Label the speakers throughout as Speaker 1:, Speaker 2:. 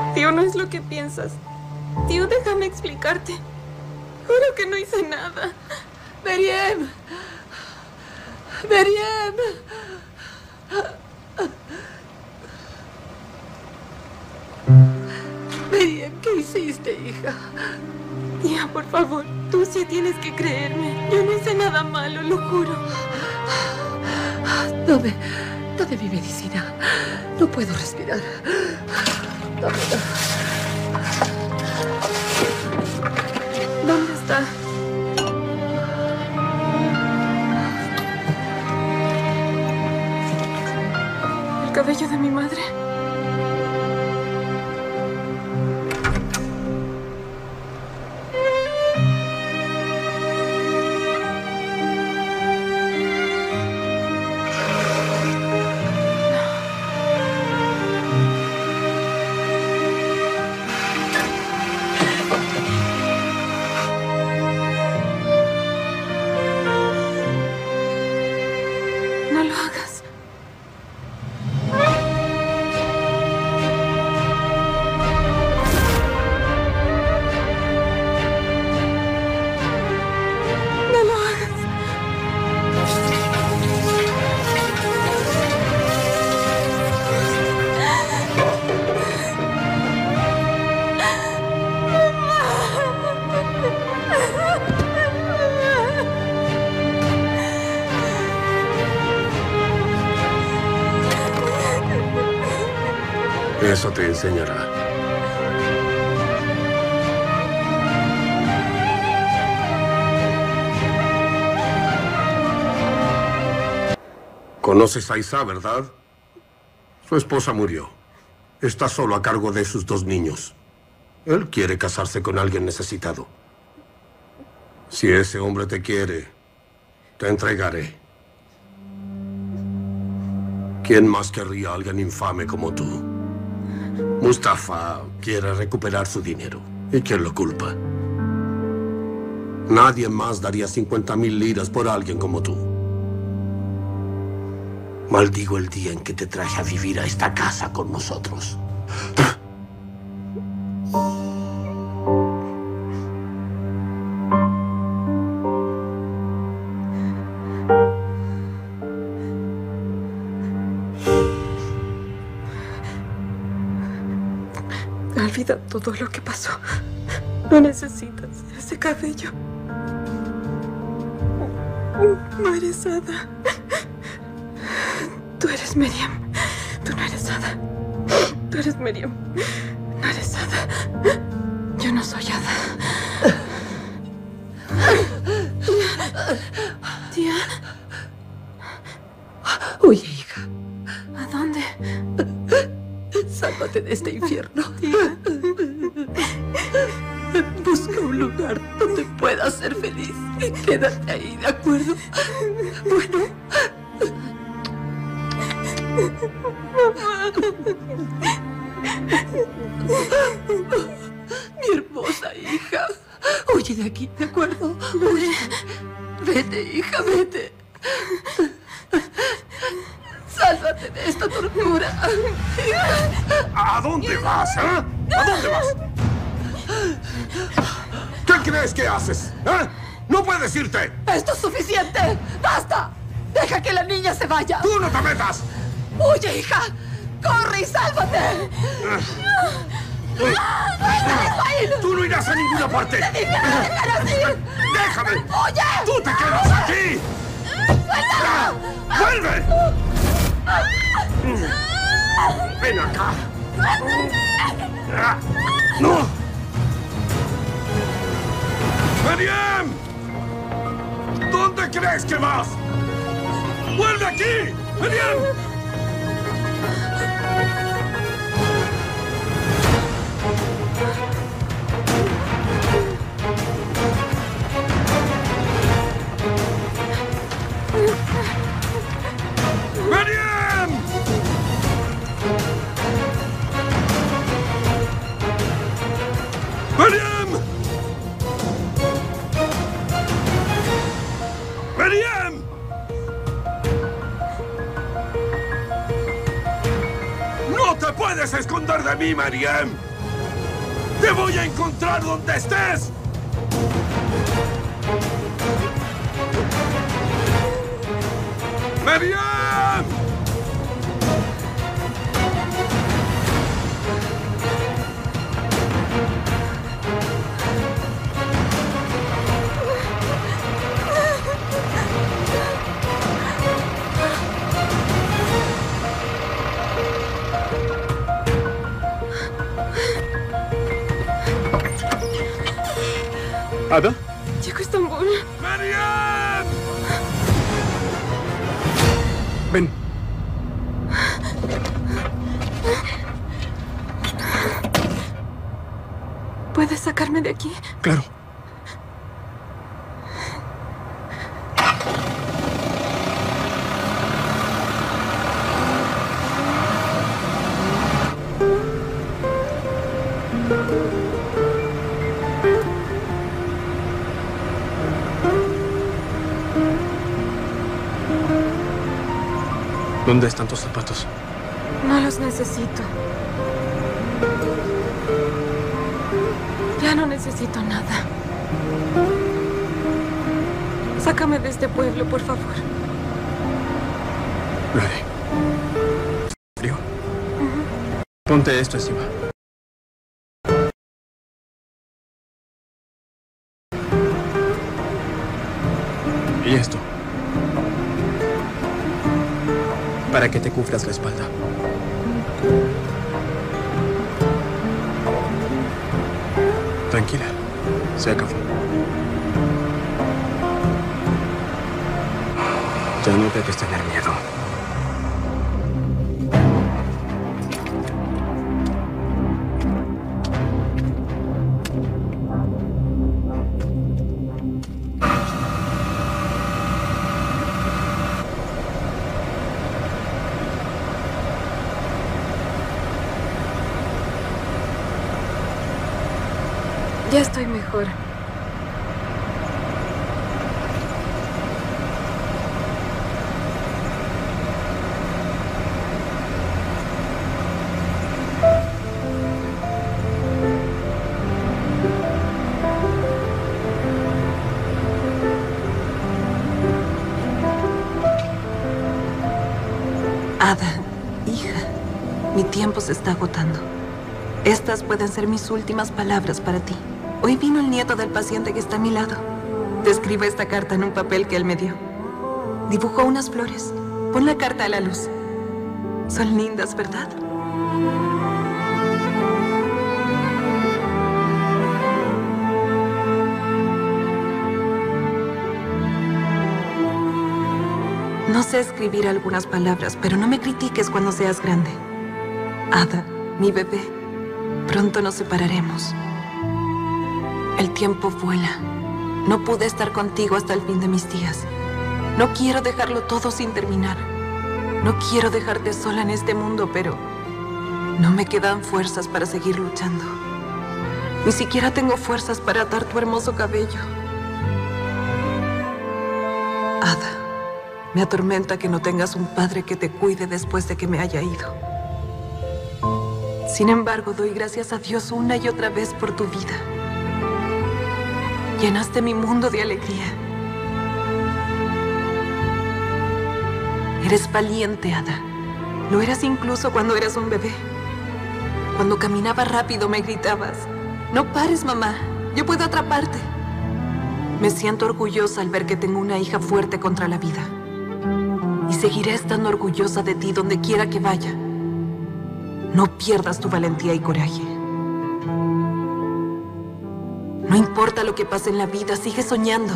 Speaker 1: Tío, no es lo que piensas. Tío, déjame explicarte. Juro que no hice nada.
Speaker 2: ¡Meriem! ¡Meriem! Meriem, ¿qué hiciste, hija?
Speaker 1: Tía, por favor, tú sí tienes que creerme. Yo no hice nada malo, lo juro.
Speaker 2: Dame mi medicina. No puedo respirar. Dámela.
Speaker 1: ¿Dónde está? El cabello de mi madre. No lo hagas. No lo hagas.
Speaker 3: Eso te enseñará. Conoces a Isa, ¿verdad? Su esposa murió. Está solo a cargo de sus 2 niños. Él quiere casarse con alguien necesitado. Si ese hombre te quiere, te entregaré. ¿Quién más querría a alguien infame como tú? Mustafa quiere recuperar su dinero. ¿Y quién lo culpa? Nadie más daría 50.000 liras por alguien como tú. Maldigo el día en que te traje a vivir a esta casa con nosotros.
Speaker 1: Olvida todo lo que pasó. No necesitas ese cabello. No eres Ada. Tú eres Meriem. Tú no eres Ada. Tú eres Meriem. No eres Ada. Yo no soy Ada. Tía.
Speaker 2: Huye, hija.
Speaker 1: ¿A dónde?
Speaker 2: Sálvate de este infierno.
Speaker 1: Tía.
Speaker 2: Busca un lugar donde puedas ser feliz y quédate ahí, ¿de acuerdo? Bueno. Mi hermosa hija. Huye de aquí, ¿de acuerdo? Huye. Vete, hija, vete. Sálvate de esta tortura.
Speaker 3: ¿A dónde vas, eh? ¿A dónde vas? ¿Qué crees que haces? ¿Eh? ¡No puedes irte!
Speaker 2: ¡Esto es suficiente! ¡Basta! ¡Deja que la niña se vaya!
Speaker 3: ¡Tú no te metas!
Speaker 2: ¡Huye, hija! ¡Corre y sálvate!
Speaker 3: ¡Tú no irás a ninguna parte!
Speaker 2: ¡Te dije no me dejaras ir!
Speaker 3: ¡Déjame!
Speaker 2: ¡Oye!
Speaker 3: ¡Tú te quedas aquí!
Speaker 2: ¡Suéltalo!
Speaker 3: ¡Vuelve! ¡Ven acá! ¡No! ¡Meriem! ¿Dónde crees que vas? ¡Vuelve aquí! ¡Meriem! ¡Meriem! ¡Meriem! ¡Meriem! ¡No te puedes esconder de mí, Meriem! ¡Te voy a encontrar donde estés! ¡Mariam!
Speaker 4: ¿Ada?
Speaker 1: Llego a Estambul.
Speaker 3: ¡Mariam!
Speaker 4: Ven.
Speaker 1: ¿Puedes sacarme de aquí?
Speaker 4: Claro. ¿Dónde están tus zapatos?
Speaker 1: No los necesito. Ya no necesito nada. Sácame de este pueblo, por favor.
Speaker 4: Vale. ¿Frío? Ponte esto encima. Y esto. Para que te cubras la espalda. Tranquila. Se acabó. Ya no debes tener miedo.
Speaker 1: Ya estoy mejor.
Speaker 2: Ada, hija, mi tiempo se está agotando. Estas pueden ser mis últimas palabras para ti. Hoy vino el nieto del paciente que está a mi lado. Te escribo esta carta en un papel que él me dio. Dibujó unas flores. Pon la carta a la luz. Son lindas, ¿verdad? No sé escribir algunas palabras, pero no me critiques cuando seas grande. Ada, mi bebé, pronto nos separaremos. El tiempo vuela. No pude estar contigo hasta el fin de mis días. No quiero dejarlo todo sin terminar. No quiero dejarte sola en este mundo, pero no me quedan fuerzas para seguir luchando. Ni siquiera tengo fuerzas para atar tu hermoso cabello. Ada, me atormenta que no tengas un padre que te cuide después de que me haya ido. Sin embargo, doy gracias a Dios una y otra vez por tu vida. Llenaste mi mundo de alegría. Eres valiente, Ada. Lo eras incluso cuando eras un bebé. Cuando caminaba rápido me gritabas: "No pares, mamá. Yo puedo atraparte". Me siento orgullosa al ver que tengo una hija fuerte contra la vida. Y seguiré estando orgullosa de ti donde quiera que vaya. No pierdas tu valentía y coraje. No importa lo que pase en la vida, sigue soñando.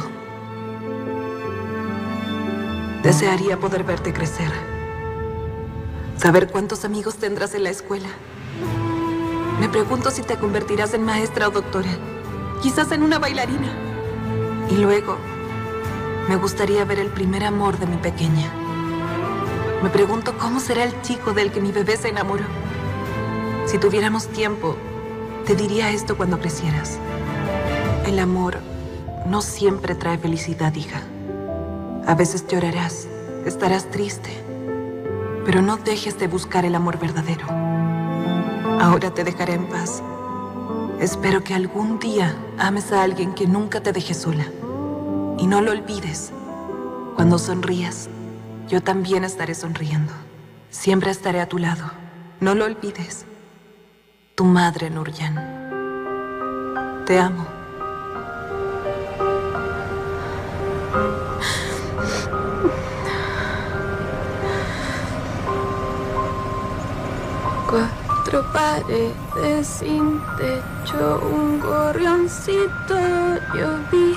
Speaker 2: Desearía poder verte crecer. Saber cuántos amigos tendrás en la escuela. Me pregunto si te convertirás en maestra o doctora. Quizás en una bailarina. Y luego, me gustaría ver el primer amor de mi pequeña. Me pregunto cómo será el chico del que mi bebé se enamoró. Si tuviéramos tiempo, te diría esto cuando crecieras. El amor no siempre trae felicidad, hija. A veces llorarás, estarás triste, pero no dejes de buscar el amor verdadero. Ahora te dejaré en paz. Espero que algún día ames a alguien que nunca te deje sola. Y no lo olvides. Cuando sonrías, yo también estaré sonriendo. Siempre estaré a tu lado. No lo olvides. Tu madre, Nurjan. Te amo.
Speaker 1: Cuatro paredes sin techo, un gorrioncito yo vi.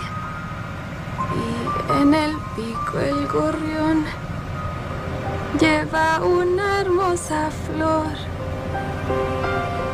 Speaker 1: Y en el pico el gorrión lleva una hermosa flor.